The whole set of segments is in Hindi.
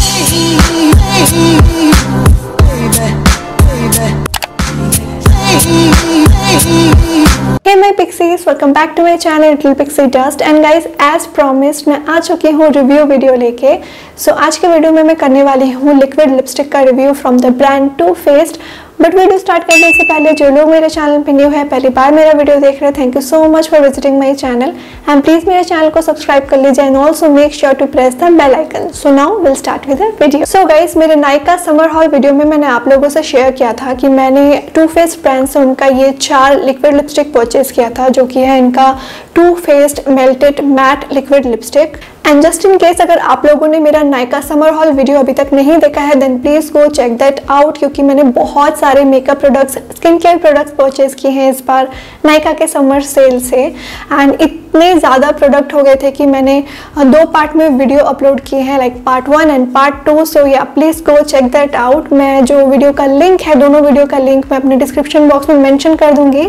Hey my pixies, welcome back to my channel Little Pixie Dust and guys as promised मैं आ चुकी हूँ रिव्यू वीडियो लेके। आज के वीडियो में मैं करने वाली हूँ लिक्विड लिपस्टिक का review from the brand too faced. But video start करने से पहले जो लोग मेरे चैनल पे न्यू है, पहली बार मेरा वीडियो देख रहे हैं, thank you so much for visiting my channel and please मेरे चैनल को सब्सक्राइब कर लीजिए and also make sure to press the bell icon. So now will start with the video. So guys, मेरे नायका समर हॉल वीडियो में मैंने आप लोगों से शेयर किया था कि मैंने टू फेस्ड ब्रांड से उनका ये 4 लिक्विड लिपस्टिक परचेज किया था, जो कि है इनका too faced melted matte liquid lipstick. And just in case अगर आप लोगों ने मेरा नायका समर हॉल वीडियो अभी तक नहीं देखा है then please go check that out, क्योंकि मैंने बहुत सारे makeup products, skin care products purchase किए हैं इस बार नायका के समर सेल से। एंड इतने ज़्यादा प्रोडक्ट हो गए थे कि मैंने 2 पार्ट में वीडियो अपलोड किए हैं, like part 1 and part 2। So yeah please go check that out. मैं जो वीडियो का लिंक है, दोनों वीडियो का लिंक मैं अपने डिस्क्रिप्शन बॉक्स में मेंशन कर दूंगी।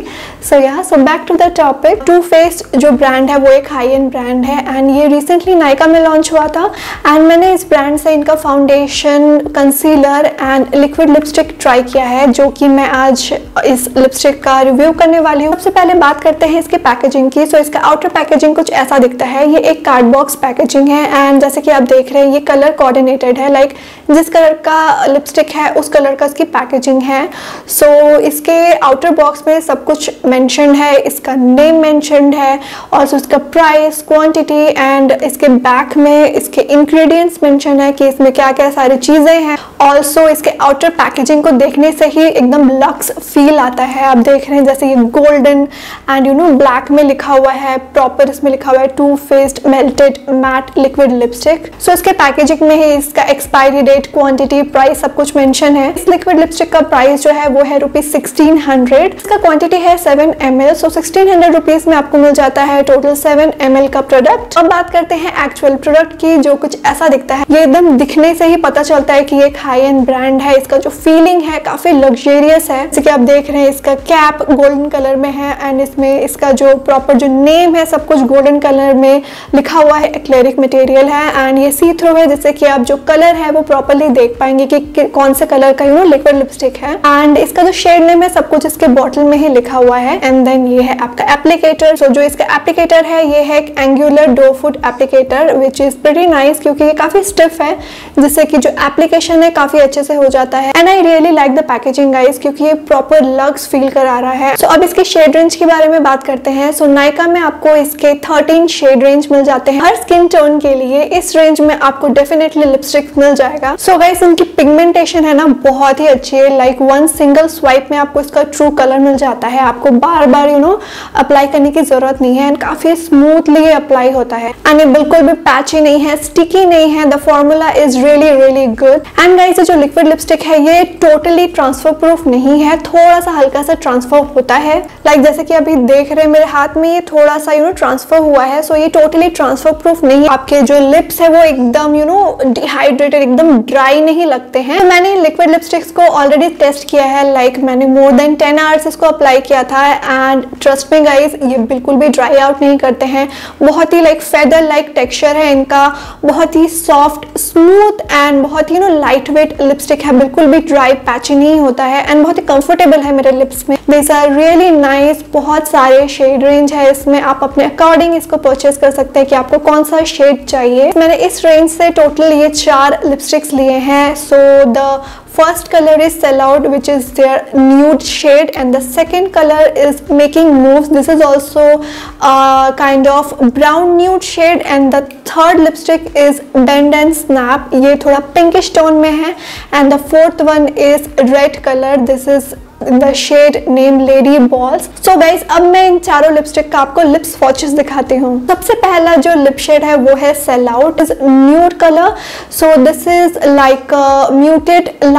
So back to the topic. Too Faced जो ब्रांड है वो एक हाई एंड ब्रांड है एंड ये रिसेंटली नायका में लॉन्च हुआ था एंड मैंने इस ब्रांड से इनका foundation, concealer and liquid lipstick try किया है, जो कि मैं आज इस लिपस्टिक का रिव्यू करने वाली हूँ। सबसे पहले बात करते हैं इसके पैकेजिंग की। सो इसका आउटर पैकेजिंग कुछ ऐसा दिखता है। ये एक कार्ड बॉक्स पैकेजिंग है एंड जैसे कि आप देख रहे हैं ये कलर कोऑर्डिनेटेड है, लाइक जिस कलर का लिपस्टिक है उस कलर का इसकी पैकेजिंग है। सो इसके आउटर बॉक्स में सब कुछ मेंशन्ड है, इसका नेम मेंशन्ड है और इसका प्राइस, क्वांटिटी एंड इसके बैक में इसके इंग्रेडिएंट्स मेंशन है कि इसमें क्या क्या सारी चीजें हैं। ऑल्सो इसके आउटर पैकेजिंग को देखने से ही एकदम लक्स फील आता है। आप देख रहे हैं जैसे ये गोल्डन एंड ब्लैक में लिखा हुआ है, प्रॉपर इसमें लिखा हुआ है Too faced melted matte liquid lipstick. So इसके पैकेजिंग में ही इसका एक्सपायरी डेट, क्वांटिटी, प्राइस सब कुछ मेंशन है। इस लिक्विड लिपस्टिक का प्राइस जो है वो है ₹1600। इसका क्वांटिटी है 7 ml। सो 1600 रुपीज में आपको मिल जाता है टोटल 7 ml का प्रोडक्ट। अब बात करते हैं एक्चुअल प्रोडक्ट की, जो कुछ ऐसा दिखता है। ये एकदम दिखने से ही पता चलता है कि ये एक हाई एंड ब्रांड है। इसका जो फीलिंग है काफी लग्जरियस है। जैसे कि आप देख रहे हैं इसका कैप गोल्डन कलर में है एंड इसमें इसका जो प्रॉपर जो नेम है सब कुछ गोल्डन कलर में लिखा हुआ है, एक्लेरिक मटेरियल है एंड ये सी थ्रू है, जैसे कि आप जो कलर है वो प्रॉपरली देख पाएंगे कि कौन से कलर का लिक्विड लिपस्टिक है। एंड इसका जो शेड नेम है सब कुछ इसके बॉटल में ही लिखा हुआ है। एंड देन ये है आपका एप्लीकेटर। सो जो इसका एप्लीकेटर है ये है एक angular doe foot applicator which is pretty nice, क्योंकि ये काफी स्टिफ है जिससे कि जो एप्लीकेशन है काफी अच्छे से हो जाता है। And I really like the packaging guys, क्योंकि ये प्रॉपर लक्स फील करा रहा है। सो अब इसके शेड रेंज के बारे में बात करते हैं। सो नायका में आपको इसके 13 शेड रेंज मिल जाते हैं हर स्किन टोन के लिए। इस रेंज में आपको डेफिनेटली लिपस्टिक मिल जाएगा। सो गाइस इनकी पिगमेंटेशन है ना बहुत ही अच्छी है, लाइक वन सिंगल स्वाइप में आपको इसका ट्रू कलर मिल जाता है। आपको बार बार अप्लाई करने की जरूरत नहीं है एंड काफी स्मूथली अप्लाई होता है एंड ये बिल्कुल भी पैची नहीं है, स्टिकी नहीं है। The formula is really good. And guys जो लिक्विड लिपस्टिक है ये टोटली ट्रांसफर प्रूफ नहीं है, थोड़ा सा हल्का सा ट्रांसफर होता है। लाइक जैसे कि अभी देख रहे हैं मेरे हाथ में ये थोड़ा सा ट्रांसफर हुआ है। सो ये टोटली ट्रांसफर प्रूफ नहीं। आपके जो लिप्स है वो एकदम डिहाइड्रेटेड, एकदम ड्राई नहीं लगते हैं। तो मैंने लिक्विड लिपस्टिक्स को ऑलरेडी टेस्ट किया है, लाइक मैंने मोर देन 10 आवर्स इसको अप्लाई किया था एंड ट्रस्ट मी गाइस ये बिल्कुल भी ड्राई आउट नहीं करते हैं। बहुत ही लाइक फेदर लाइक टेक्सचर है इनका, बहुत ही सॉफ्ट स्मूथ एंड बहुत ही लाइट वेट लिपस्टिक है, बिल्कुल भी ड्राई पैची नहीं होता है एंड बहुत ही कंफर्टेबल है मेरे लिप्स में। This are really nice. बहुत सारे शेड रेंज है इसमें, आप अपने अकॉर्डिंग इसको परचेज कर सकते हैं कि आपको कौन सा शेड चाहिए। मैंने इस रेंज से टोटल ये 4 लिपस्टिक्स लिए हैं। So the first color is Sellout, which is their nude shade, and the second color is Making Moves. This is also kind of brown nude shade, and the third lipstick is Bend and Snap. ये थोड़ा pinkish tone में है, and the fourth one is red color. This is the shade name Lady Balls. So guys अब मैं इन चारों लिपस्टिक का आपको लिप स्वॉचेस दिखाती हूँ। सबसे पहला जो लिप शेड है वो है Sellout, is nude color. So this is like muted light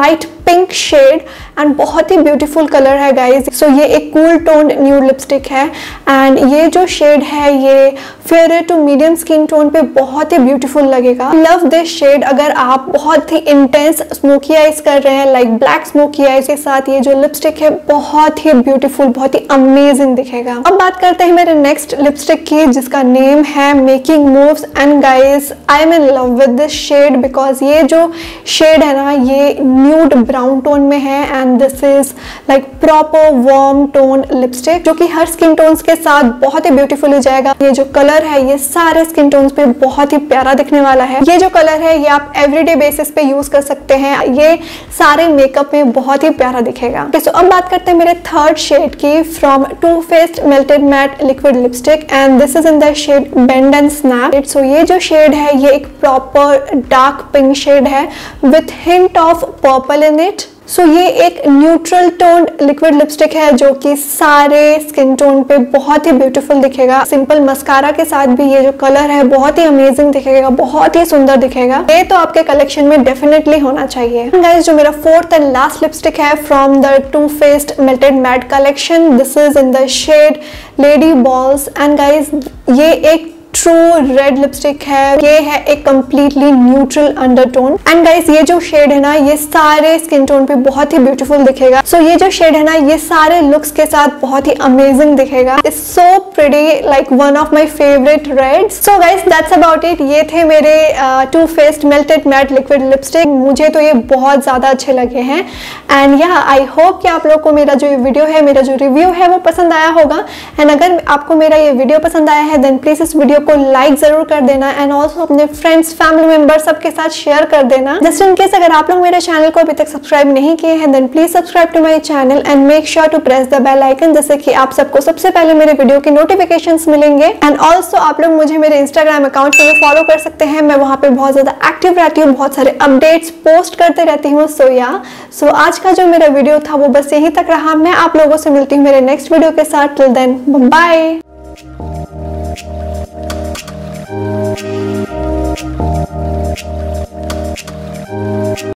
pink shade and बहुत ही ब्यूटीफुल कलर है गाइज। सो ये एक कूल टोन न्यूड लिपस्टिक है एंड ये जो शेड है ये fair to medium skin tone पे बहुत ही ब्यूटीफुल लगेगा। Love this shade. अगर आप बहुत ही इंटेंस स्मोकी आईज कर रहे हैं लाइक ब्लैक स्मोकी आईज के साथ ये जो लिपस्टिक है बहुत ही ब्यूटीफुल, बहुत ही अमेजिंग दिखेगा। अब बात करते हैं मेरे नेक्स्ट लिपस्टिक की जिसका नेम है making moves and guys I am in love with this shade because ये जो शेड है ना ये न्यूड ब्राउन टोन में है and this is like proper warm tone lipstick जो कि हर स्किन टोन्स के साथ बहुत ही ब्यूटीफुल हो जाएगा। ये जो कलर है ये सारे स्किन टोन्स पे बहुत ही प्यारा दिखने वाला है। ये जो कलर है ये आप एवरीडे बेसिस पे यूज कर सकते हैं, ये सारे मेकअप में बहुत ही प्यारा दिखेगा। सो अब बात करते हैं मेरे थर्ड शेड की from Too faced melted matte liquid lipstick and this is in the shade bend and snap. So ये जो शेड है ये एक प्रॉपर डार्क पिंक शेड है with hint of purple in it. So ये एक न्यूट्रल टोन लिक्विड लिपस्टिक है जो कि सारे स्किन टोन पे बहुत ही ब्यूटीफुल दिखेगा। सिंपल मस्कारा के साथ भी ये जो कलर है बहुत ही अमेजिंग दिखेगा, बहुत ही सुंदर दिखेगा। ये तो आपके कलेक्शन में डेफिनेटली होना चाहिए। गाइस जो मेरा फोर्थ एंड लास्ट लिपस्टिक है from the Too faced melted matte collection, this is in the shade lady balls and guys ये एक ट्रू रेड लिपस्टिक है। ये है एक completely neutral undertone and guys ये जो शेड है ना ये सारे स्किन टोन पे बहुत ही ब्यूटीफुल दिखेगा। सो ये जो शेड है ना ये सारे लुक्स के साथ बहुत ही अमेजिंग दिखेगा। It's so pretty like one of my favourite reds. So guys that's about it. ये थे मेरे Too faced melted matte liquid lipstick. मुझे तो ये बहुत ज्यादा अच्छे लगे हैं एंड या आई होप कि आप लोग को मेरा जो वीडियो है, मेरा जो रिव्यू है वो पसंद आया होगा एंड अगर आपको मेरा ये वीडियो पसंद आया है देन प्लीज इस वीडियो को लाइक जरूर कर देना एंड ऑल्सो अपने फ्रेंड्स फैमिली मेंबर सबके साथ शेयर कर देना। जस्ट इन केस अगर आप लोग मेरे चैनल को अभी तक सब्सक्राइब नहीं किए हैं then please subscribe to my channel and make sure to press the bell icon जिससे कि आप सबको सबसे पहले मेरे वीडियो की नोटिफिकेशंस मिलेंगे। एंड ऑल्सो आप लोग मुझे मेरे इंस्टाग्राम अकाउंट पे फॉलो कर सकते हैं, मैं वहां पे बहुत ज्यादा एक्टिव रहती हूँ, बहुत सारे अपडेट्स पोस्ट करते रहती हूँ। सो आज का जो मेरा वीडियो था वो बस यहीं तक रहा। मैं आप लोगों से मिलती हूँ मेरे नेक्स्ट वीडियो के साथ। Till then bye. Thank you.